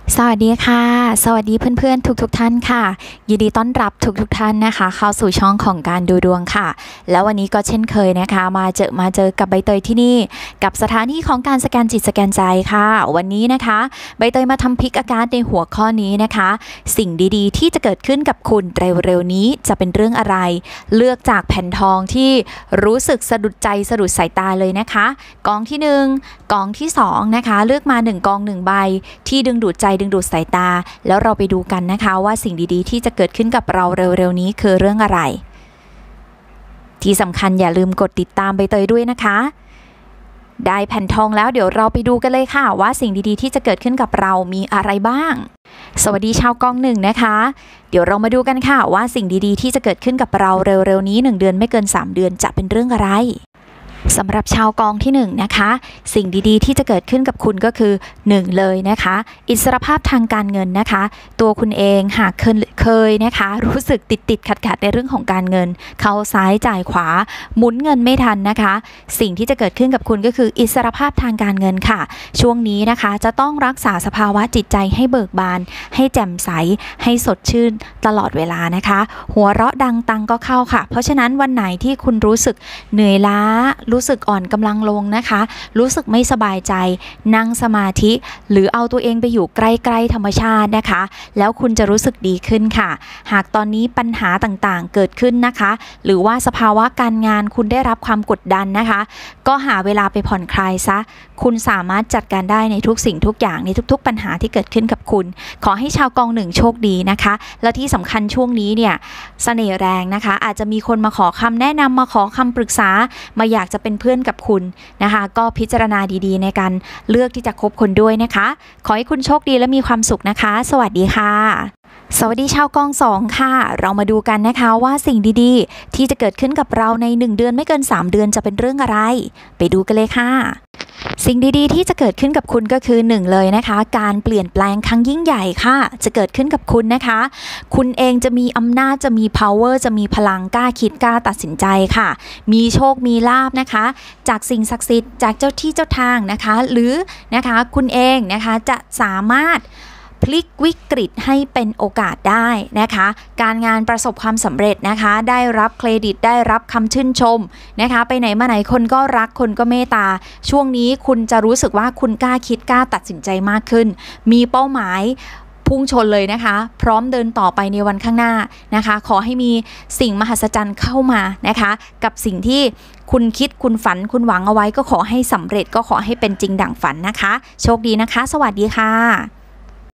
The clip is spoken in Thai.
สวัสดีค่ะสวัสดีเพื่อนๆทุกท่านค่ะยินดีต้อนรับทุกท่านนะคะเข้าสู่ช่องของการดูดวงค่ะแล้ววันนี้ก็เช่นเคยนะคะมาเจอกับใบเตยที่นี่กับสถานีของการสแกนจิตสแกนใจค่ะวันนี้นะคะใบเตยมาทำพิกอาการในหัวข้อนี้นะคะสิ่งดีๆที่จะเกิดขึ้นกับคุณเร็วๆนี้จะเป็นเรื่องอะไรเลือกจากแผ่นทองที่รู้สึกสะดุดใจสะดุดสายตาเลยนะคะกองที่1กองที่2นะคะเลือกมา1กอง1ใบที่ดึงดูดใจดึงดูดสายตาแล้วเราไปดูกันนะคะว่าสิ่งดีๆที่จะเกิดขึ้นกับเราเร็วๆนี้คือเรื่องอะไรที่สำคัญอย่าลืมกดติดตามใบเตยด้วยนะคะได้แผ่นทองแล้วเดี๋ยวเราไปดูกันเลยค่ะว่าสิ่งดีๆที่จะเกิดขึ้นกับเรามีอะไรบ้างสวัสดีชาวกอง1นะคะเดี๋ยวเรามาดูกันค่ะว่าสิ่งดีๆที่จะเกิดขึ้นกับเราเร็วๆนี้1เดือนไม่เกิน3เดือนจะเป็นเรื่องอะไรสำหรับชาวกองที่1นะคะสิ่งดีๆที่จะเกิดขึ้นกับคุณก็คือ1เลยนะคะอิสรภาพทางการเงินนะคะตัวคุณเองหากเคยนะคะรู้สึกติดขัดในเรื่องของการเงินเข้าซ้ายจ่ายขวาหมุนเงินไม่ทันนะคะสิ่งที่จะเกิดขึ้นกับคุณก็คืออิสรภาพทางการเงินค่ะช่วงนี้นะคะจะต้องรักษาสภาวะจิตใจให้เบิกบานให้แจ่มใสให้สดชื่นตลอดเวลานะคะหัวเราะดังตังก็เข้าค่ะเพราะฉะนั้นวันไหนที่คุณรู้สึกเหนื่อยล้ารู้สึกอ่อนกำลังลงนะคะรู้สึกไม่สบายใจนั่งสมาธิหรือเอาตัวเองไปอยู่ใกล้ๆธรรมชาตินะคะแล้วคุณจะรู้สึกดีขึ้นค่ะหากตอนนี้ปัญหาต่างๆเกิดขึ้นนะคะหรือว่าสภาวะการงานคุณได้รับความกดดันนะคะก็หาเวลาไปผ่อนคลายซะคุณสามารถจัดการได้ในทุกสิ่งทุกอย่างในทุกๆปัญหาที่เกิดขึ้นกับคุณขอให้ชาวกอง1โชคดีนะคะและที่สำคัญช่วงนี้เนี่ยเสน่ห์แรงนะคะอาจจะมีคนมาขอคำแนะนำมาขอคำปรึกษามาอยากจะเป็นเพื่อนกับคุณนะคะก็พิจารณาดีๆในการเลือกที่จะคบคนด้วยนะคะขอให้คุณโชคดีและมีความสุขนะคะสวัสดีค่ะสวัสดีชาวกอง2ค่ะเรามาดูกันนะคะว่าสิ่งดีๆที่จะเกิดขึ้นกับเราใน1เดือนไม่เกิน3เดือนจะเป็นเรื่องอะไรไปดูกันเลยค่ะสิ่งดีๆที่จะเกิดขึ้นกับคุณก็คือ1เลยนะคะการเปลี่ยนแปลงครั้งยิ่งใหญ่ค่ะจะเกิดขึ้นกับคุณนะคะคุณเองจะมีอำนาจจะมี power จะมีพลังกล้าคิดกล้าตัดสินใจค่ะมีโชคมีลาภนะคะจากสิ่งศักดิ์สิทธิ์จากเจ้าที่เจ้าทางนะคะหรือนะคะคุณเองนะคะจะสามารถพลิกวิกฤตให้เป็นโอกาสได้นะคะการงานประสบความสำเร็จนะคะได้รับเครดิตได้รับคำชื่นชมนะคะไปไหนมาไหนคนก็รักคนก็เมตตาช่วงนี้คุณจะรู้สึกว่าคุณกล้าคิดกล้าตัดสินใจมากขึ้นมีเป้าหมายพุ่งชนเลยนะคะพร้อมเดินต่อไปในวันข้างหน้านะคะขอให้มีสิ่งมหัศจรรย์เข้ามานะคะกับสิ่งที่คุณคิดคุณฝันคุณหวังเอาไว้ก็ขอให้สำเร็จก็ขอให้เป็นจริงดั่งฝันนะคะโชคดีนะคะสวัสดีค่ะ